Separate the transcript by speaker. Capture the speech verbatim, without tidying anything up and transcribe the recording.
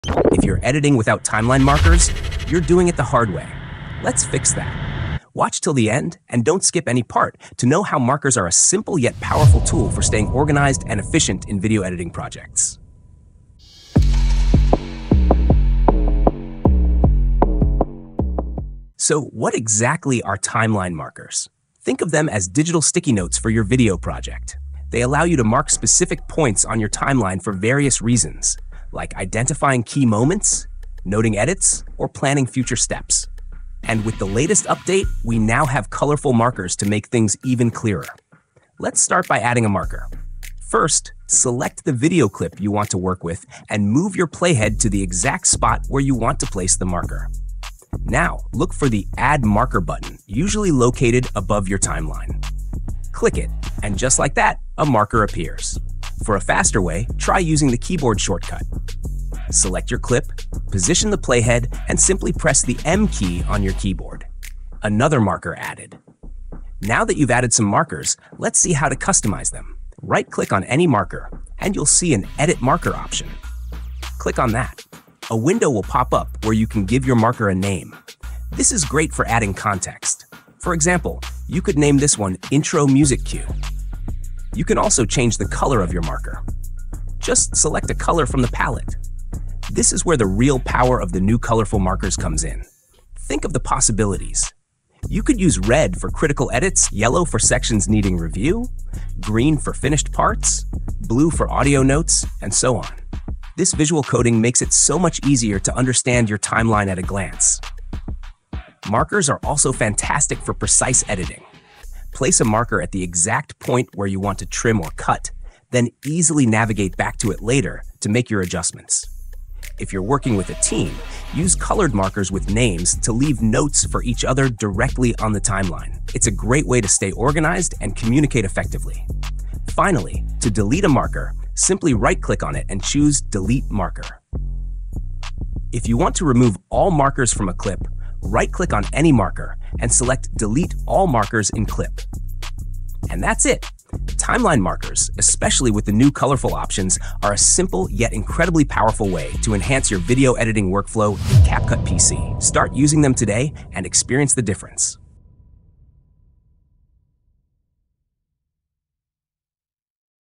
Speaker 1: If you're editing without timeline markers, you're doing it the hard way. Let's fix that. Watch till the end and don't skip any part to know how markers are a simple yet powerful tool for staying organized and efficient in video editing projects. So what exactly are timeline markers? Think of them as digital sticky notes for your video project. They allow you to mark specific points on your timeline for various reasons, like identifying key moments, noting edits, or planning future steps. And with the latest update, we now have colorful markers to make things even clearer. Let's start by adding a marker. First, select the video clip you want to work with and move your playhead to the exact spot where you want to place the marker. Now, look for the Add Marker button, usually located above your timeline. Click it, and just like that, a marker appears. For a faster way, try using the keyboard shortcut. Select your clip, position the playhead, and simply press the M key on your keyboard. Another marker added. Now that you've added some markers, let's see how to customize them. Right-click on any marker, and you'll see an Edit Marker option. Click on that. A window will pop up where you can give your marker a name. This is great for adding context. For example, you could name this one Intro Music Cue. You can also change the color of your marker. Just select a color from the palette. This is where the real power of the new colorful markers comes in. Think of the possibilities. You could use red for critical edits, yellow for sections needing review, green for finished parts, blue for audio notes, and so on. This visual coding makes it so much easier to understand your timeline at a glance. Markers are also fantastic for precise editing. Place a marker at the exact point where you want to trim or cut, then easily navigate back to it later to make your adjustments. If you're working with a team, use colored markers with names to leave notes for each other directly on the timeline. It's a great way to stay organized and communicate effectively. Finally, to delete a marker, simply right-click on it and choose Delete Marker. If you want to remove all markers from a clip, right-click on any marker and select Delete All Markers in Clip. And that's it! Timeline markers, especially with the new colorful options, are a simple yet incredibly powerful way to enhance your video editing workflow in CapCut P C. Start using them today and experience the difference.